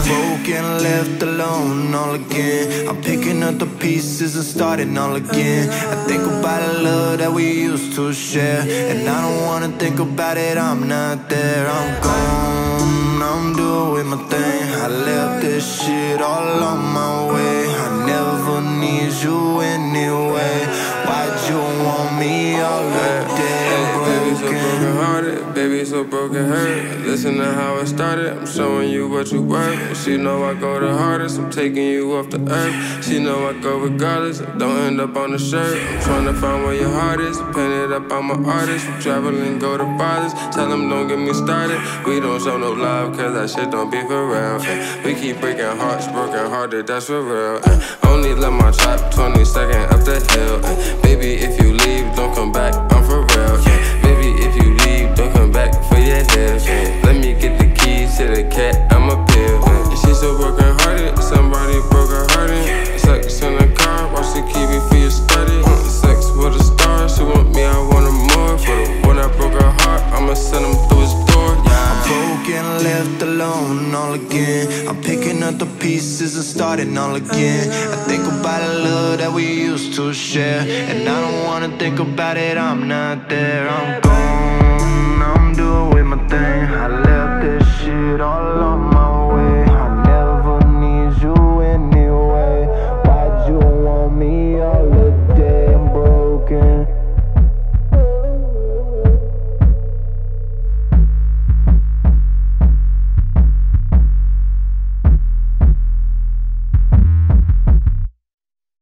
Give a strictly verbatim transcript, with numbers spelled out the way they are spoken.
broken, left alone all again. I'm picking up the pieces and starting all again. I think about the love that we used to share, and I don't wanna think about it, I'm not there. I'm gone, I'm doing my thing. I left this shit all on my way. I never need you anyway. Why'd you want me all that damn broken? Baby, so broken hurt. Listen to how it started. I'm showing you what you worth. She know I go the hardest. I'm taking you off the earth. She know I go regardless. Don't end up on the shirt. I'm trying to find where your heart is. Paint it up, I'm an artist. We travel and go to farthest. Tell them don't get me started. We don't show no love, cause that shit don't be for real. We keep breaking hearts, broken hearted, that's for real. Only love my trap, twenty second up the hill. Baby, if you leave, don't come back, I'm for real. Baby, if you leave, don't come back for your head. Let me get the keys to the cat, I'm a pill. She's so broken hearted, somebody broke her hearted. Sex in the car, while she keep me for your study. Sex with a star, she want me, I want her more. For the one that broke her heart, I'ma send him through his door. I'm broken, left alone all again. I'm picking up the pieces and starting all again. I think about the love that we used to share, and I don't wanna think about it, I'm not there. I'm gone.